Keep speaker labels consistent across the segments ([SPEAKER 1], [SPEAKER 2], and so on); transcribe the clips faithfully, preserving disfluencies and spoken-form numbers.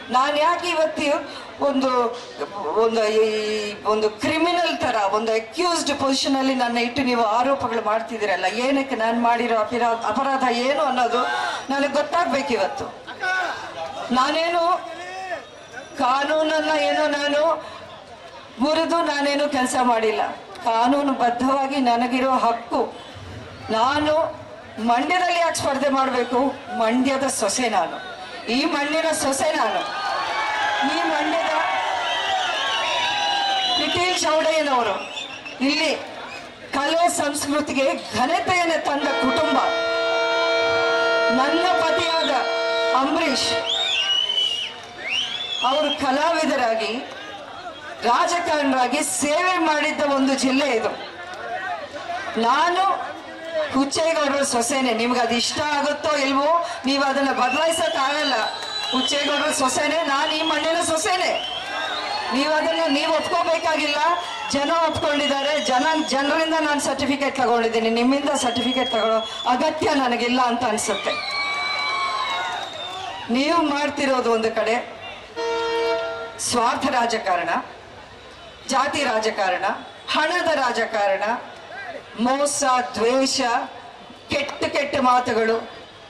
[SPEAKER 1] ನಾನು ಯಾಕೆ ಇವತ್ತು ಒಂದು ಒಂದು ಒಂದು ಕ್ರಿಮಿನಲ್ ತರ ಒಂದು ಅಕ್ಯೂಸ್ಡ್ ಪೊಸಿಷನ್ ಅಲ್ಲಿ ನನ್ನ ಇಟ್ಟು ನೀವು ಆರೋಪಗಳು ಮಾಡ್ತಿದ್ದೀರಲ್ಲ, ಏನಕ್ಕೆ ನಾನು ಮಾಡಿರೋ ಅಪರಾ ಅಪರಾಧ ಏನು ಅನ್ನೋದು ನನಗೆ ಗೊತ್ತಾಗ್ಬೇಕು ಇವತ್ತು. ನಾನೇನು ಕಾನೂನನ್ನ ಏನೋ ನಾನು ಮುರಿದು ನಾನೇನು ಕೆಲಸ ಮಾಡಿಲ್ಲ. ಕಾನೂನು ಬದ್ಧವಾಗಿ ನನಗಿರೋ ಹಕ್ಕು. ನಾನು ಮಂಡ್ಯದಲ್ಲಿ ಯಾಕೆ ಸ್ಪರ್ಧೆ ಮಾಡಬೇಕು? ಮಂಡ್ಯದ ಸೊಸೆ ನಾನು, ಈ ಮಣ್ಣಿನ ಸೊಸೆ ನಾನು. ಈ ಮಂಡ್ಯದ ನಿಖಿಲ್ ಚೌಡಯ್ಯನವರು ಇಲ್ಲಿ ಕಲೆ ಸಂಸ್ಕೃತಿಗೆ ಘನತೆಯನ್ನು ತಂದ ಕುಟುಂಬ. ನನ್ನ ಪತಿಯಾದ ಅಂಬರೀಷ್ ಅವರು ಕಲಾವಿದರಾಗಿ ರಾಜಕಾರಣರಾಗಿ ಸೇವೆ ಮಾಡಿದ್ದ ಒಂದು ಜಿಲ್ಲೆ ಇದು. ನಾನು ಹುಚ್ಚೇಗೌಡರ ಸೊಸೆನೆ. ನಿಮ್ಗೆ ಅದು ಇಷ್ಟ ಆಗುತ್ತೋ ಇಲ್ವೋ, ನೀವು ಅದನ್ನ ಬದಲಾಯಿಸಕ್ ಆಗಲ್ಲ. ಹುಚ್ಚೇಗೌಡರ ಸೊಸೆನೆ, ನಾನು ಈ ಮಣ್ಣಿನ ಸೊಸೆನೆ. ನೀವು ಅದನ್ನ ನೀವು ಒಪ್ಕೋಬೇಕಾಗಿಲ್ಲ, ಜನ ಒಪ್ಕೊಂಡಿದ್ದಾರೆ. ಜನ ಜನರಿಂದ ನಾನು ಸರ್ಟಿಫಿಕೇಟ್ ತಗೊಂಡಿದ್ದೀನಿ, ನಿಮ್ಮಿಂದ ಸರ್ಟಿಫಿಕೇಟ್ ತಗೊಳ್ಳೋ ಅಗತ್ಯ ನನಗಿಲ್ಲ ಅಂತ ಅನ್ಸುತ್ತೆ. ನೀವು ಮಾಡ್ತಿರೋದು ಒಂದು ಕಡೆ ಸ್ವಾರ್ಥ ರಾಜಕಾರಣ, ಜಾತಿ ರಾಜಕಾರಣ, ಹಣದ ರಾಜಕಾರಣ, ಮೋಸ, ದ್ವೇಷ, ಕೆಟ್ಟ ಕೆಟ್ಟ ಮಾತುಗಳು.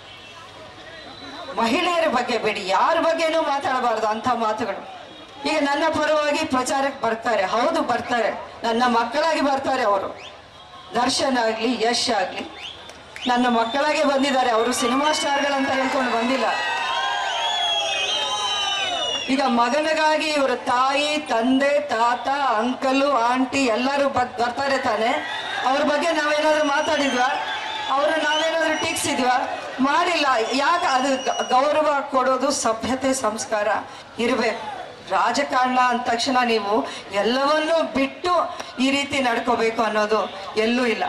[SPEAKER 1] ಮಹಿಳೆಯರ ಬಗ್ಗೆ ಬೇಡಿ, ಯಾರ ಬಗ್ಗೆನೂ ಮಾತಾಡಬಾರ್ದು ಅಂಥ ಮಾತುಗಳು. ಈಗ ನನ್ನ ಪರವಾಗಿ ಪ್ರಚಾರಕ್ಕೆ ಬರ್ತಾರೆ, ಹೌದು ಬರ್ತಾರೆ, ನನ್ನ ಮಕ್ಕಳಾಗಿ ಬರ್ತಾರೆ. ಅವರು ದರ್ಶನ್ ಆಗ್ಲಿ ಯಶ್ ಆಗ್ಲಿ ನನ್ನ ಮಕ್ಕಳಾಗೆ ಬಂದಿದ್ದಾರೆ. ಅವರು ಸಿನಿಮಾ ಸ್ಟಾರ್ಗಳಂತ ಹೇಳ್ಕೊಂಡು ಬಂದಿಲ್ಲ. ಈಗ ಮಗನಿಗಾಗಿ ಇವರ ತಾಯಿ, ತಂದೆ, ತಾತ, ಅಂಕಲು, ಆಂಟಿ ಎಲ್ಲರೂ ಬರ್ತಾರೆ ತಾನೆ. ಅವ್ರ ಬಗ್ಗೆ ನಾವೇನಾದ್ರೂ ಮಾತಾಡಿದ್ವಾ? ಅವ್ರು ನಾವೇನಾದ್ರೂ ಟೀಕ್ಸಿದ್ವಾ? ಮಾಡಿಲ್ಲ. ಯಾಕೆ? ಅದು ಗೌರವ ಕೊಡೋದು ಸಭ್ಯತೆ ಸಂಸ್ಕಾರ ಇರಬೇಕು. ರಾಜಕಾರಣ ಅಂದ ತಕ್ಷಣ ನೀವು ಎಲ್ಲವನ್ನೂ ಬಿಟ್ಟು ಈ ರೀತಿ ನಡ್ಕೋಬೇಕು ಅನ್ನೋದು ಎಲ್ಲೂ ಇಲ್ಲ.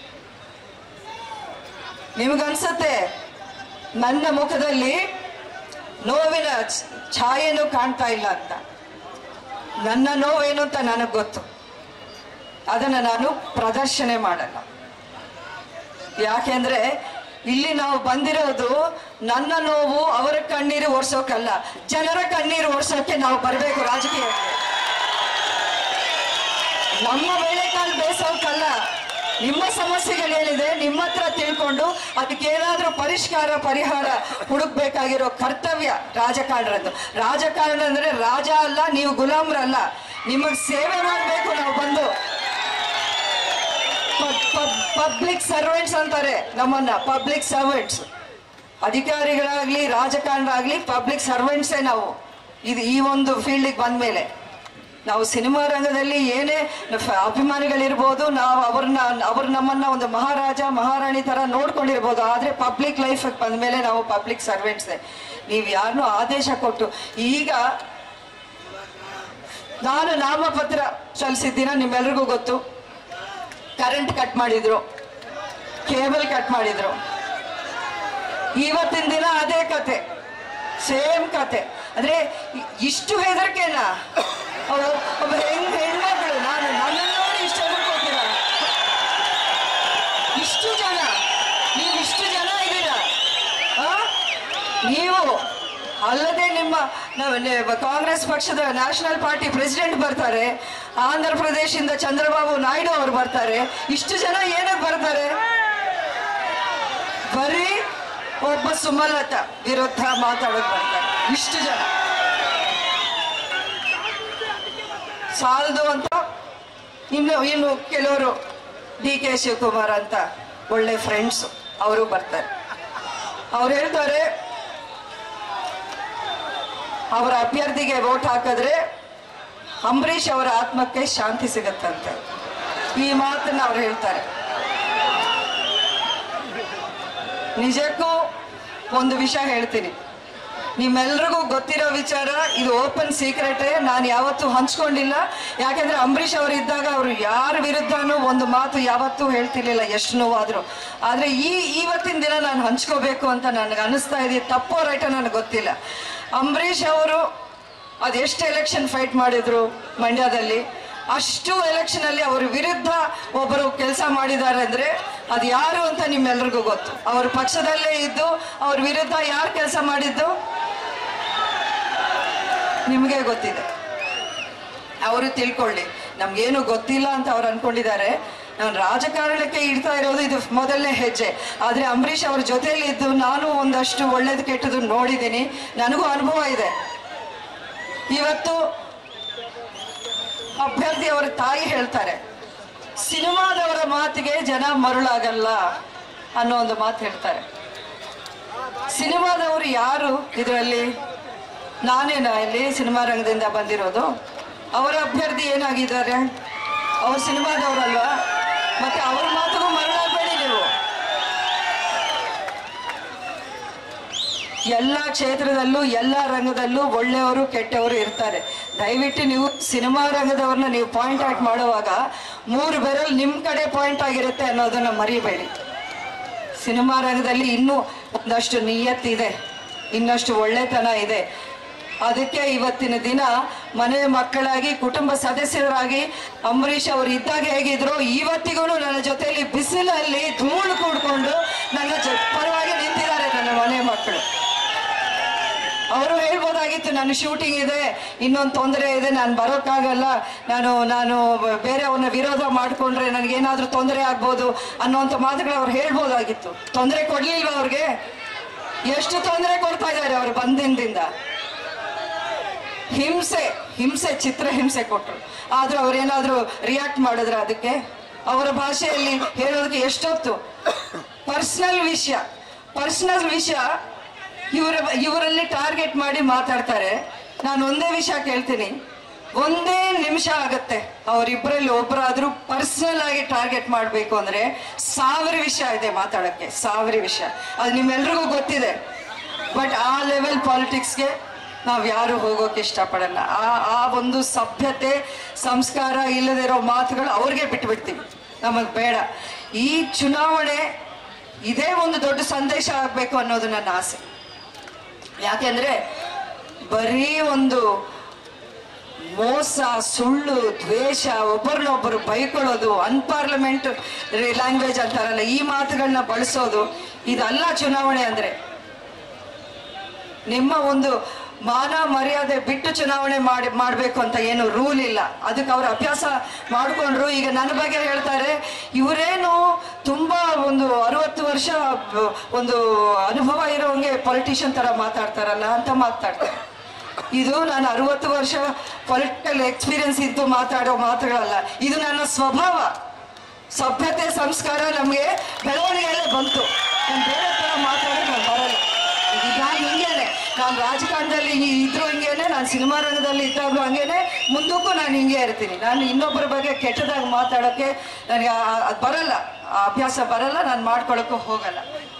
[SPEAKER 1] ನಿಮಗನ್ಸತ್ತೆ ನನ್ನ ಮುಖದಲ್ಲಿ ನೋವಿನ ಛಾಯೆನೂ ಕಾಣ್ತಾ ಇಲ್ಲ ಅಂತ. ನನ್ನ ನೋವೇನು ಅಂತ ನನಗೆ ಗೊತ್ತು. ಅದನ್ನ ನಾನು ಪ್ರದರ್ಶನ ಮಾಡಲ್ಲ. ಯಾಕೆಂದ್ರೆ ಇಲ್ಲಿ ನಾವು ಬಂದಿರೋದು ನನ್ನ ನೋವು ಅವರ ಕಣ್ಣೀರು ಓಡಿಸೋಕಲ್ಲ, ಜನರ ಕಣ್ಣೀರು ಓಡಿಸೋಕೆ ನಾವು ಬರಬೇಕು ರಾಜಕೀಯಕ್ಕೆ. ನಮ್ಮ ಬೇಳೆಕಾಳು ಬೇಯಿಸೋಕಲ್ಲ. ನಿಮ್ಮ ಸಮಸ್ಯೆಗಳೇನಿದೆ ನಿಮ್ಮ ಹತ್ರ ತಿಳ್ಕೊಂಡು ಅದಕ್ಕೇನಾದ್ರೂ ಪರಿಷ್ಕಾರ ಪರಿಹಾರ ಹುಡುಕ್ಬೇಕಾಗಿರೋ ಕರ್ತವ್ಯ ರಾಜಕಾರಣದ್ದು. ರಾಜಕಾರಣ ಅಂದ್ರೆ ರಾಜ ಅಲ್ಲ, ನೀವು ಗುಲಾಮ್ರಲ್ಲ. ನಿಮಗ್ ಸೇವೆ ಮಾಡಬೇಕು ನಾವು ಬಂದು. ಪಬ್ಲಿಕ್ ಸರ್ವೆಂಟ್ಸ್ ಅಂತಾರೆ ನಮ್ಮನ್ನ, ಪಬ್ಲಿಕ್ ಸರ್ವೆಂಟ್ಸ್. ಅಧಿಕಾರಿಗಳಾಗ್ಲಿ ರಾಜಕಾರಣರಾಗ್ಲಿ ಪಬ್ಲಿಕ್ ಸರ್ವೆಂಟ್ಸೇ ನಾವು. ಇದು ಈ ಒಂದು ಫೀಲ್ಡಿಗೆ ಬಂದ್ಮೇಲೆ ನಾವು ಸಿನಿಮಾ ರಂಗದಲ್ಲಿ ಏನೇ ಅಭಿಮಾನಿಗಳಿರ್ಬೋದು, ನಾವು ಅವ್ರನ್ನ ಅವ್ರು ನಮ್ಮನ್ನ ಒಂದು ಮಹಾರಾಜ ಮಹಾರಾಣಿ ತರ ನೋಡ್ಕೊಂಡಿರ್ಬೋದು, ಆದ್ರೆ ಪಬ್ಲಿಕ್ ಲೈಫ್ ಬಂದ್ಮೇಲೆ ನಾವು ಪಬ್ಲಿಕ್ ಸರ್ವೆಂಟ್ಸೇ. ನೀವು ಯಾರನ್ನೂ ಆದೇಶ ಕೊಟ್ಟು, ಈಗ ನಾನು ನಾಮಪತ್ರ ಸಲ್ಲಿಸಿದ್ದೀನ ನಿಮ್ಮೆಲ್ರಿಗೂ ಗೊತ್ತು. ಕರೆಂಟ್ ಕಟ್ ಮಾಡಿದ್ರು, ಕೇಬಲ್ ಕಟ್ ಮಾಡಿದ್ರು. ಇವತ್ತಿನ ದಿನ ಅದೇ ಕತೆ, ಸೇಮ್ ಕತೆ. ಅಂದ್ರೆ ಇಷ್ಟು ಹೆದರಿಕೆನಾ? ಒಬ್ಬ ಹೆಂಗ್ ಹೆಣ್ಮಗಳು, ನಾನು ನನ್ನನ್ನು ನೋಡಿ ಇಷ್ಟು ಹೆದರ್ಕೋತೀರ? ಇಷ್ಟು ಜನ, ನೀವು ಇಷ್ಟು ಜನ ಇದ್ದೀರಾ. ನೀವು ಅಲ್ಲದೆ ನಿಮ್ಮ ಕಾಂಗ್ರೆಸ್ ಪಕ್ಷದ ನ್ಯಾಷನಲ್ ಪಾರ್ಟಿ ಪ್ರೆಸಿಡೆಂಟ್ ಬರ್ತಾರೆ, ಆಂಧ್ರ ಪ್ರದೇಶದಿಂದ ಚಂದ್ರಬಾಬು ನಾಯ್ಡು ಅವರು ಬರ್ತಾರೆ. ಇಷ್ಟು ಜನ ಏನಕ್ಕೆ ಬರ್ತಾರೆ? ಬರೀ ಒಬ್ಬ ಸುಮಲತಾ ವಿರುದ್ಧ ಮಾತಾಡೋದು ಬರ್ತಾರೆ. ಇಷ್ಟು ಜನ ಸಾಲದು ಅಂತ ಇನ್ನು ಇನ್ನು ಕೆಲವರು ಡಿ ಕೆ ಶಿವಕುಮಾರ್ ಅಂತ ಒಳ್ಳೆ ಫ್ರೆಂಡ್ಸ್ ಅವರು ಬರ್ತಾರೆ. ಅವ್ರು ಹೇಳ್ತಾರೆ ಅವರ ಅಭ್ಯರ್ಥಿಗೆ ವೋಟ್ ಹಾಕಿದ್ರೆ ಅಂಬರೀಷ್ ಅವರ ಆತ್ಮಕ್ಕೆ ಶಾಂತಿ ಸಿಗತ್ತಂತೆ. ಈ ಮಾತನ್ನ ಅವ್ರು ಹೇಳ್ತಾರೆ. ನಿಜಕ್ಕೂ ಒಂದು ವಿಷಯ ಹೇಳ್ತೀನಿ, ನಿಮ್ಮೆಲ್ರಿಗೂ ಗೊತ್ತಿರೋ ವಿಚಾರ, ಇದು ಓಪನ್ ಸೀಕ್ರೆಟ್. ನಾನು ಯಾವತ್ತೂ ಹಂಚ್ಕೊಂಡಿಲ್ಲ. ಯಾಕೆಂದ್ರೆ ಅಂಬರೀಷ್ ಅವರು ಇದ್ದಾಗ ಅವರು ಯಾರ ವಿರುದ್ಧನೂ ಒಂದು ಮಾತು ಯಾವತ್ತೂ ಹೇಳ್ತಿರ್ಲಿಲ್ಲ, ಎಷ್ಟು ನೋವಾದ್ರು. ಆದ್ರೆ ಈ ಇವತ್ತಿನ ದಿನ ನಾನು ಹಂಚ್ಕೋಬೇಕು ಅಂತ ನನಗೆ ಅನಿಸ್ತಾ ಇದೆ. ತಪ್ಪೋ ರೈಟೋ ನನಗೆ ಗೊತ್ತಿಲ್ಲ. ಅಂಬರೀಷ್ ಅವರು ಅದೆಷ್ಟು ಎಲೆಕ್ಷನ್ ಫೈಟ್ ಮಾಡಿದ್ರು ಮಂಡ್ಯದಲ್ಲಿ, ಅಷ್ಟು ಎಲೆಕ್ಷನ್ ಅಲ್ಲಿ ಅವ್ರ ವಿರುದ್ಧ ಒಬ್ಬರು ಕೆಲಸ ಮಾಡಿದ್ದಾರೆ ಅಂದ್ರೆ ಅದು ಯಾರು ಅಂತ ನಿಮ್ಮೆಲ್ರಿಗೂ ಗೊತ್ತು. ಅವ್ರ ಪಕ್ಷದಲ್ಲೇ ಇದ್ದು ಅವ್ರ ವಿರುದ್ಧ ಯಾರು ಕೆಲಸ ಮಾಡಿದ್ದು? ನಿಮಗೆ ಗೊತ್ತಿದೆ. ಅವರು ತಿಳ್ಕೊಳ್ಳಿ, ನಮ್ಗೇನು ಗೊತ್ತಿಲ್ಲ ಅಂತ ಅವ್ರು ಅನ್ಕೊಂಡಿದ್ದಾರೆ. ನಾನು ರಾಜಕಾರಣಕ್ಕೆ ಇಡ್ತಾ ಇರೋದು ಇದು ಮೊದಲನೇ ಹೆಜ್ಜೆ. ಆದರೆ ಅಂಬರೀಷ್ ಅವ್ರ ಜೊತೆಯಲ್ಲಿ ಇದ್ದು ನಾನು ಒಂದಷ್ಟು ಒಳ್ಳೇದು ಕೆಟ್ಟದ್ದು ನೋಡಿದ್ದೀನಿ, ನನಗೂ ಅನುಭವ ಇದೆ. ಇವತ್ತು ಅಭ್ಯರ್ಥಿ ಅವರ ತಾಯಿ ಹೇಳ್ತಾರೆ, ಸಿನಿಮಾದವರ ಮಾತಿಗೆ ಜನ ಮರುಳಾಗಲ್ಲ ಅನ್ನೋ ಒಂದು ಮಾತು ಹೇಳ್ತಾರೆ. ಸಿನಿಮಾದವರು ಯಾರು ಇದರಲ್ಲಿ? ನಾನೇನಾ ಇಲ್ಲಿ ಸಿನಿಮಾ ರಂಗದಿಂದ ಬಂದಿರೋದು? ಅವರ ಅಭ್ಯರ್ಥಿ ಏನಾಗಿದ್ದಾರೆ? ಅವ್ರು ಸಿನಿಮಾದವರಲ್ವಾ? ಮತ್ತೆ ಅವ್ರ ಮಾತಿಗೂ ಮರುಳಾಗಬೇಡಿ ನೀವು. ಎಲ್ಲ ಕ್ಷೇತ್ರದಲ್ಲೂ ಎಲ್ಲ ರಂಗದಲ್ಲೂ ಒಳ್ಳೆಯವರು ಕೆಟ್ಟವರು ಇರ್ತಾರೆ. ದಯವಿಟ್ಟು ನೀವು ಸಿನಿಮಾ ರಂಗದವ್ರನ್ನ ನೀವು ಪಾಯಿಂಟ್ ಔಟ್ ಮಾಡುವಾಗ ಮೂರು ಬೆರಳು ನಿಮ್ಮ ಕಡೆ ಪಾಯಿಂಟ್ ಆಗಿರುತ್ತೆ ಅನ್ನೋದನ್ನ ಮರಿಬೇಡಿ. ಸಿನಿಮಾ ರಂಗದಲ್ಲಿ ಇನ್ನೂ ಒಂದಷ್ಟು ನಿಯತ್ತಿದೆ, ಇನ್ನಷ್ಟು ಒಳ್ಳೆತನ ಇದೆ. ಅದಕ್ಕೆ ಇವತ್ತಿನ ದಿನ ಮನೆ ಮಕ್ಕಳಾಗಿ ಕುಟುಂಬ ಸದಸ್ಯರಾಗಿ ಅಂಬರೀಷ್ ಅವರು ಇದ್ದಾಗ ಹೇಗಿದ್ರು ಇವತ್ತಿಗೂ ನನ್ನ ಜೊತೆಯಲ್ಲಿ ಬಿಸಿಲಲ್ಲಿ ಧೂಳು ಕೂಡ್ಕೊಂಡು ನನ್ನ ಜೊ ಪರವಾಗಿ ನಿಂತಿದ್ದಾರೆ ನನ್ನ ಮನೆ ಮಕ್ಕಳು. ಅವರು ಹೇಳ್ಬೋದಾಗಿತ್ತು, ನಾನು ಶೂಟಿಂಗ್ ಇದೆ, ಇನ್ನೊಂದು ತೊಂದರೆ ಇದೆ, ನಾನು ಬರೋಕ್ಕಾಗಲ್ಲ, ನಾನು ನಾನು ಬೇರೆಯವ್ರನ್ನ ವಿರೋಧ ಮಾಡಿಕೊಂಡ್ರೆ ನನಗೇನಾದ್ರೂ ತೊಂದರೆ ಆಗ್ಬೋದು ಅನ್ನೋಂಥ ಮಾತುಗಳು ಅವ್ರು ಹೇಳ್ಬೋದಾಗಿತ್ತು. ತೊಂದರೆ ಕೊಡ್ಲಿಲ್ವ ಅವ್ರಿಗೆ? ಎಷ್ಟು ತೊಂದರೆ ಕೊಡ್ತಾ ಇದ್ದಾರೆ ಅವರು ಬಂದಿಂದಿಂದ. ಹಿಂಸೆ ಹಿಂಸೆ ಚಿತ್ರ ಹಿಂಸೆ ಕೊಟ್ಟರು. ಆದ್ರೂ ಅವ್ರೇನಾದ್ರೂ ರಿಯಾಕ್ಟ್ ಮಾಡಿದ್ರ ಅದಕ್ಕೆ? ಅವರ ಭಾಷೆಯಲ್ಲಿ ಹೇಳೋದಕ್ಕೆ ಎಷ್ಟೊತ್ತು ಪರ್ಸನಲ್ ವಿಷಯ ಪರ್ಸನಲ್ ವಿಷಯ ಇವರ ಇವರಲ್ಲಿ ಟಾರ್ಗೆಟ್ ಮಾಡಿ ಮಾತಾಡ್ತಾರೆ. ನಾನು ಒಂದೇ ವಿಷಯ ಕೇಳ್ತೀನಿ, ಒಂದೇ ನಿಮಿಷ ಆಗತ್ತೆ ಅವರಿಬ್ಬರಲ್ಲಿ ಒಬ್ಬರಾದ್ರೂ ಪರ್ಸನಲ್ ಆಗಿ ಟಾರ್ಗೆಟ್ ಮಾಡಬೇಕು ಅಂದ್ರೆ ಸಾವಿರ ವಿಷಯ ಇದೆ ಮಾತಾಡಕ್ಕೆ, ಸಾವಿರ ವಿಷಯ. ಅದು ನಿಮ್ಮೆಲ್ರಿಗೂ ಗೊತ್ತಿದೆ. ಬಟ್ ಆ ಲೆವೆಲ್ ಪಾಲಿಟಿಕ್ಸ್ಗೆ ನಾವು ಯಾರು ಹೋಗೋಕೆ ಇಷ್ಟಪಡಲ್ಲ. ಆ ಆ ಒಂದು ಸಭ್ಯತೆ ಸಂಸ್ಕಾರ ಇಲ್ಲದಿರೋ ಮಾತುಗಳು ಅವ್ರಿಗೆ ಬಿಟ್ಬಿಡ್ತೀವಿ, ನಮಗೆ ಬೇಡ. ಈ ಚುನಾವಣೆ ಇದೇ ಒಂದು ದೊಡ್ಡ ಸಂದೇಶ ಆಗಬೇಕು ಅನ್ನೋದು ನನ್ನ ಆಸೆ. ಯಾಕೆಂದ್ರೆ ಬರೀ ಒಂದು ಮೋಸ, ಸುಳ್ಳು, ದ್ವೇಷ, ಒಬ್ಬರನ್ನೊಬ್ಬರು ಬೈಕೊಳ್ಳೋದು, ಅನ್ಪಾರ್ಲಿಮೆಂಟ್ ಲ್ಯಾಂಗ್ವೇಜ್ ಅಂತಾರಲ್ಲ, ಈ ಮಾತುಗಳನ್ನ ಬಳಸೋದು ಇದಲ್ಲ ಚುನಾವಣೆ ಅಂದ್ರೆ. ನಿಮ್ಮ ಒಂದು ಮಾನ ಮರ್ಯಾದೆ ಬಿಟ್ಟು ಚುನಾವಣೆ ಮಾಡಿ ಮಾಡಬೇಕು ಅಂತ ಏನು ರೂಲ್ ಇಲ್ಲ. ಅದಕ್ಕೆ ಅವ್ರ ಅಭ್ಯಾಸ ಮಾಡಿಕೊಂಡ್ರು. ಈಗ ನನ್ನ ಬಗ್ಗೆ ಹೇಳ್ತಾರೆ, ಇವರೇನು ತುಂಬಾ ಒಂದು ಅರವತ್ತು ವರ್ಷ ಒಂದು ಅನುಭವ ಇರೋಂಗೆ ಪೊಲಿಟಿಷಿಯನ್ ತರ ಮಾತಾಡ್ತಾರಲ್ಲ ಅಂತ ಮಾತಾಡ್ತಾರೆ. ಇದು ನಾನು ಅರವತ್ತು ವರ್ಷ ಪೊಲಿಟಿಕಲ್ ಎಕ್ಸ್ಪೀರಿಯನ್ಸ್ ಇದ್ದು ಮಾತಾಡೋ ಮಾತುಗಳಲ್ಲ, ಇದು ನನ್ನ ಸ್ವಭಾವ. ಸಭ್ಯತೆ ಸಂಸ್ಕಾರ ನಮಗೆ ಬೆಳವಣಿಗೆಯಲ್ಲೇ ಬಂತು. ನಾನು ಬೇರೆ ತರ ಮಾತಾಡೋದು ನಾನು ಬರಲ್ಲ. ನಾನು ಹಿಂಗೇನೆ, ನಾನು ರಾಜಕಾರಣದಲ್ಲಿ ಇದ್ರು ಹಿಂಗೇನೆ, ನಾನು ಸಿನಿಮಾ ರಂಗದಲ್ಲಿ ಇದ್ದಾಗಲೂ ಹಂಗೇನೆ, ಮುಂದಕ್ಕೂ ನಾನು ಹಿಂಗೆ ಇರ್ತೀನಿ. ನಾನು ಇನ್ನೊಬ್ಬರ ಬಗ್ಗೆ ಕೆಟ್ಟದಾಗಿ ಮಾತಾಡೋಕ್ಕೆ ನನಗೆ ಅದು ಬರಲ್ಲ, ಆ ಅಭ್ಯಾಸ ಬರಲ್ಲ, ನಾನು ಮಾಡ್ಕೊಳಕ್ಕೂ ಹೋಗಲ್ಲ.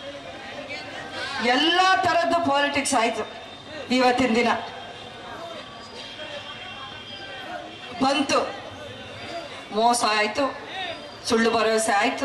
[SPEAKER 1] ಎಲ್ಲ ಥರದ್ದು ಪಾಲಿಟಿಕ್ಸ್ ಆಯಿತು ಇವತ್ತಿನ ದಿನ ಬಂತು. ಮೋಸ ಆಯಿತು, ಸುಳ್ಳು ಭರವಸೆ ಆಯಿತು,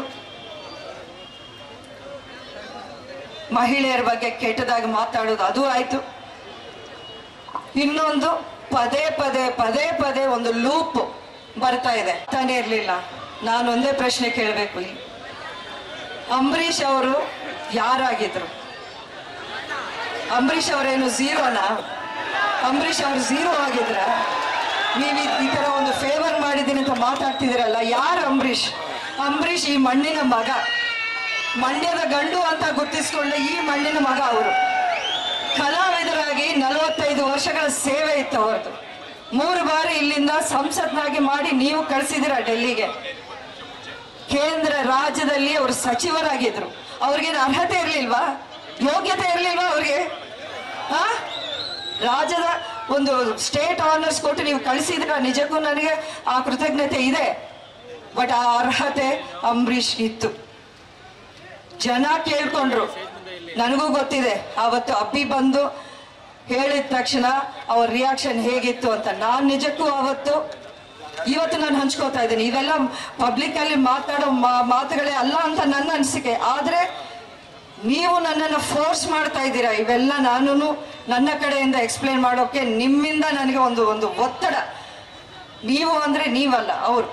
[SPEAKER 1] ಮಹಿಳೆಯರ ಬಗ್ಗೆ ಕೆಟ್ಟದಾಗಿ ಮಾತಾಡೋದು ಅದು ಆಯ್ತು. ಇನ್ನೊಂದು ಪದೇ ಪದೇ ಪದೇ ಪದೇ ಒಂದು ಲೂಪ್ ಬರ್ತಾ ಇದೆ. ತಾನೇ ಇರಲಿಲ್ಲ. ನಾನು ಒಂದೇ ಪ್ರಶ್ನೆ ಕೇಳಬೇಕು, ಅಂಬರೀಷ್ ಅವರು ಯಾರಾಗಿದ್ರು? ಅಂಬರೀಷ್ ಅವರೇನು ಝೀರೋನಾ? ಅಂಬರೀಷ್ ಅವರು ಝೀರೋ ಆಗಿದ್ರ? ನೀವು ಈ ತರ ಒಂದು ಫೇವರ್ ಮಾಡಿದ್ದೀನಿ ಅಂತ ಮಾತಾಡ್ತಿದ್ದೀರಲ್ಲ, ಯಾರು ಅಂಬರೀಷ್? ಅಂಬರೀಷ್ ಈ ಮಣ್ಣಿನ ಮಗ, ಮಂಡ್ಯದ ಗಂಡು ಅಂತ ಗುರ್ತಿಸ್ಕೊಂಡ ಈ ಮಣ್ಣಿನ ಮಗ. ಅವರು ಕಲಾವಿದರಾಗಿ ನಲವತ್ತೈದು ವರ್ಷಗಳ ಸೇವೆ ಇತ್ತು ಅವರದು. ಮೂರು ಬಾರಿ ಇಲ್ಲಿಂದ ಸಂಸತ್ನಾಗಿ ಮಾಡಿ ನೀವು ಕಳಿಸಿದಿರ ಡೆಲ್ಲಿಗೆ. ಕೇಂದ್ರ ರಾಜ್ಯದಲ್ಲಿ ಅವರು ಸಚಿವರಾಗಿದ್ರು. ಅವ್ರಿಗೇನು ಅರ್ಹತೆ ಇರ್ಲಿಲ್ವಾ? ಯೋಗ್ಯತೆ ಇರ್ಲಿಲ್ವಾ ಅವ್ರಿಗೆ? ಆ ರಾಜ್ಯದ ಒಂದು ಸ್ಟೇಟ್ ಆನರ್ಸ್ ಕೊಟ್ಟು ನೀವು ಕಳಿಸಿದ್ರ, ನಿಜಕ್ಕೂ ನನಗೆ ಆ ಕೃತಜ್ಞತೆ ಇದೆ. ಬಟ್ ಆ ಅರ್ಹತೆ ಅಂಬರೀಷ್ ಇತ್ತು. ಜನ ಕೇಳ್ಕೊಂಡ್ರು. ನನಗೂ ಗೊತ್ತಿದೆ ಅವತ್ತು ಅಬ್ಬಿ ಬಂದು ಹೇಳಿದ ತಕ್ಷಣ ಅವ್ರ ರಿಯಾಕ್ಷನ್ ಹೇಗಿತ್ತು ಅಂತ. ನಾನು ನಿಜಕ್ಕೂ ಅವತ್ತು ಇವತ್ತು ನಾನು ಹಂಚ್ಕೋತಾ ಇದ್ದೀನಿ. ಇವೆಲ್ಲ ಪಬ್ಲಿಕ್ ಅಲ್ಲಿ ಮಾತಾಡೋ ಮಾತುಗಳೇ ಅಲ್ಲ ಅಂತ ನನ್ನ ಅನಿಸಿಕೆ. ಆದ್ರೆ ನೀವು ನನ್ನನ್ನು ಫೋರ್ಸ್ ಮಾಡ್ತಾ ಇದ್ದೀರಾ ಇವೆಲ್ಲ ನಾನು ನನ್ನ ಕಡೆಯಿಂದ ಎಕ್ಸ್ಪ್ಲೇನ್ ಮಾಡೋಕೆ. ನಿಮ್ಮಿಂದ ನನಗೆ ಒಂದು ಒಂದು ಒತ್ತಡ. ನೀವು ಅಂದ್ರೆ ನೀವಲ್ಲ, ಅವರು.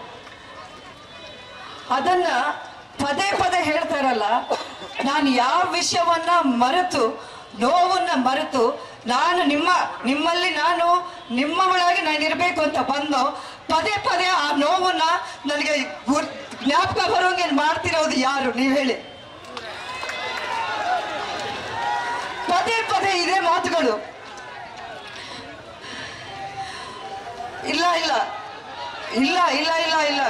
[SPEAKER 1] ಅದನ್ನ ಪದೇ ಪದೇ ಹೇಳ್ತಾರಲ್ಲ. ನಾನು ಯಾವ ವಿಷಯವನ್ನ ಮರೆತು, ನೋವನ್ನ ಮರೆತು ನಾನು ನಿಮ್ಮ ನಿಮ್ಮಲ್ಲಿ ನಾನು ನಿಮ್ಮವಳಾಗಿ ನಾನು ಇರಬೇಕು ಅಂತ ಬಂದು ಪದೇ ಪದೇ ಆ ನೋವನ್ನ ನನಗೆ ಜ್ಞಾಪಕ ಬರೋಂಗೆ ಮಾಡ್ತಿರೋದು ಯಾರು ನೀವು ಹೇಳಿ? ಪದೇ ಪದೇ ಇದೇ ಮಾತುಗಳು. ಇಲ್ಲ ಇಲ್ಲ ಇಲ್ಲ ಇಲ್ಲ ಇಲ್ಲ ಇಲ್ಲ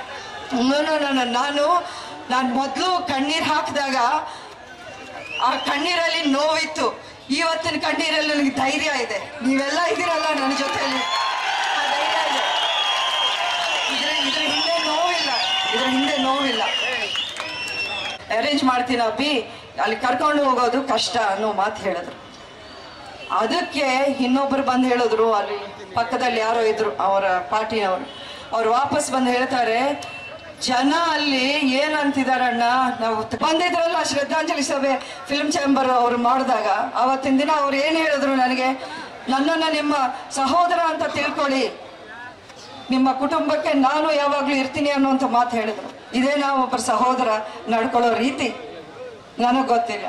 [SPEAKER 1] ನಾನು ನಾನು ಮೊದಲು ಕಣ್ಣೀರು ಹಾಕಿದಾಗ ಆ ಕಣ್ಣೀರಲ್ಲಿ ನೋವಿತ್ತು. ಇವತ್ತಿನ ಕಣ್ಣೀರಲ್ಲಿ ನನಗೆ ಧೈರ್ಯ ಇದೆ. ನೀವೆಲ್ಲ ಇದ್ದೀರಲ್ಲ ನನ್ನ ಜೊತೆಯಲ್ಲಿ, ಆ ಧೈರ್ಯ ಇದೆ. ಇದ್ರ ಇದ್ರ ಹಿಂದೆ ನೋವಿಲ್ಲ, ಇದ್ರ ಹಿಂದೆ ನೋವಿಲ್ಲ. ಅರೇಂಜ್ ಮಾಡ್ತೀನಿ ಅಬ್ಬಿ, ಅಲ್ಲಿ ಕರ್ಕೊಂಡು ಹೋಗೋದು ಕಷ್ಟ ಅನ್ನೋ ಮಾತು ಹೇಳಿದ್ರು. ಅದಕ್ಕೆ ಇನ್ನೊಬ್ರು ಬಂದು ಹೇಳಿದ್ರು, ಅಲ್ಲಿ ಪಕ್ಕದಲ್ಲಿ ಯಾರೋ ಇದ್ರು ಅವರ ಪಾರ್ಟಿಯವರು, ಅವ್ರು ವಾಪಸ್ ಬಂದು ಹೇಳ್ತಾರೆ, ಜನ ಅಲ್ಲಿ ಏನಂತಿದಾರಣ್ಣ, ನಾವು ಬಂದಿದ್ರಲ್ಲ ಶ್ರದ್ಧಾಂಜಲಿ ಸಭೆ ಫಿಲ್ಮ್ ಚಾಂಬರ್ ಅವ್ರು ಮಾಡಿದಾಗ ಅವತ್ತಿನ ದಿನ ಅವ್ರು ಏನು ಹೇಳಿದ್ರು ನನಗೆ, ನನ್ನನ್ನು ನಿಮ್ಮ ಸಹೋದರ ಅಂತ ತಿಳ್ಕೊಳ್ಳಿ, ನಿಮ್ಮ ಕುಟುಂಬಕ್ಕೆ ನಾನು ಯಾವಾಗಲೂ ಇರ್ತೀನಿ ಅನ್ನುವಂಥ ಮಾತು ಹೇಳಿದ್ರು. ಇದೇ ನಾವು ಒಬ್ಬರು ಸಹೋದರ ನಡ್ಕೊಳ್ಳೋ ರೀತಿ ನನಗೆ ಗೊತ್ತಿಲ್ಲ.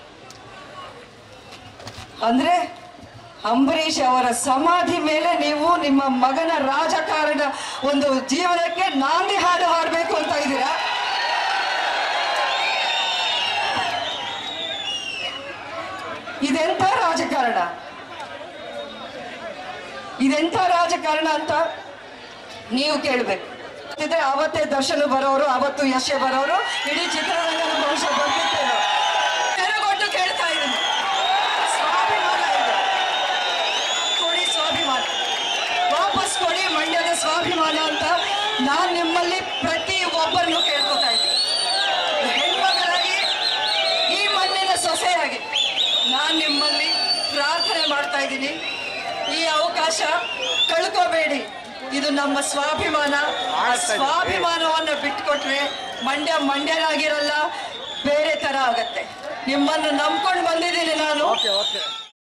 [SPEAKER 1] ಅಂದ್ರೆ ಅಂಬರೀಷ್ ಅವರ ಸಮಾಧಿ ಮೇಲೆ ನೀವು ನಿಮ್ಮ ಮಗನ ರಾಜಕಾರಣ ಒಂದು ಜೀವನಕ್ಕೆ ನಾಂದಿ ಹಾಡು ಹಾಡಬೇಕು ಅಂತ ಇದ್ದೀರಾ? ಇದೆಂಥ ರಾಜಕಾರಣ, ಇದೆಂಥ ರಾಜಕಾರಣ ಅಂತ ನೀವು ಕೇಳಬೇಕು. ಅವತ್ತೇ ದರ್ಶನ ಬರೋರು, ಅವತ್ತು ಯಶೆ ಬರೋರು, ಇಡೀ ಚಿತ್ರರಂಗದ ಭವಿಷ್ಯ ಬರ್ತಿತ್ತೇನೋ. ತೆರಗೊಟ್ಟು ಕೇಳ್ತಾ ಇದ್ದೀನಿ, ಸ್ವಾಭಿಮಾನ ಇದೆ, ಕೊಡಿ ಸ್ವಾಭಿಮಾನ, ವಾಪಸ್ ಕೊಡಿ ಮಂಡ್ಯದ ಸ್ವಾಭಿಮಾನ ಅಂತ ನಾನು ನಿಮ್ಮಲ್ಲಿ ಪ್ರತಿ ಒಬ್ಬರನ್ನು ಕೇಳ್ಕೊತಾ ಇದ್ದೀನಿ. ಹೆಣ್ಮಗಳಾಗಿ, ಈ ಮಣ್ಣಿನ ಸೊಸೆಯಾಗಿ ನಾನು ನಿಮ್ಮಲ್ಲಿ ಪ್ರಾರ್ಥನೆ ಮಾಡ್ತಾ ಇದ್ದೀನಿ, ಈ ಅವಕಾಶ ಕಳ್ಕೋಬೇಡಿ. ಇದು ನಮ್ಮ ಸ್ವಾಭಿಮಾನ. ಸ್ವಾಭಿಮಾನವನ್ನು ಬಿಟ್ಕೊಟ್ರೆ ಮಂಡ್ಯ ಮಂಡ್ಯನಾಗಿರಲ್ಲ, ಬೇರೆ ತರ ಆಗತ್ತೆ. ನಿಮ್ಮನ್ನು ನಂಬ್ಕೊಂಡು ಬಂದಿದ್ದೀನಿ ನಾನು.